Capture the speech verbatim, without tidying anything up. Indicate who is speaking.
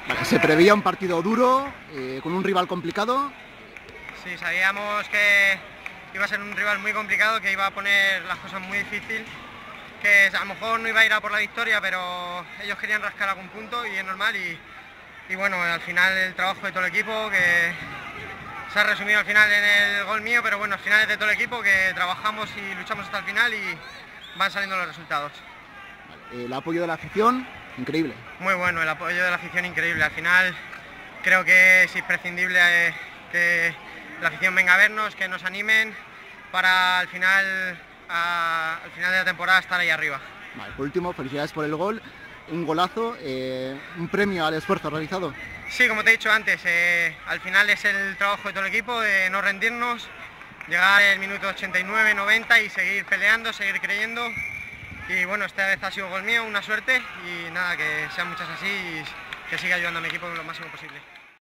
Speaker 1: Vale, ¿se preveía un partido duro, eh, con un rival complicado?
Speaker 2: Sí, sabíamos que iba a ser un rival muy complicado, que iba a poner las cosas muy difíciles, que a lo mejor no iba a ir a por la victoria, pero ellos querían rascar algún punto y es normal. Y, y bueno, al final el trabajo de todo el equipo, que se ha resumido al final en el gol mío, pero bueno, al final es de todo el equipo, que trabajamos y luchamos hasta el final y van saliendo los resultados.
Speaker 1: El apoyo de la afición, increíble.
Speaker 2: Muy bueno, el apoyo de la afición increíble. Al final creo que es imprescindible eh, que la afición venga a vernos, que nos animen para al final, a, al final de la temporada estar ahí arriba.
Speaker 1: Vale, por último, felicidades por el gol, un golazo, eh, un premio al esfuerzo realizado.
Speaker 2: Sí, como te he dicho antes, eh, al final es el trabajo de todo el equipo, de no rendirnos, llegar el minuto ochenta y nueve, noventa y seguir peleando, seguir creyendo. Y bueno, esta vez ha sido gol mío, una suerte, y nada, que sean muchas así y que siga ayudando a mi equipo lo máximo posible.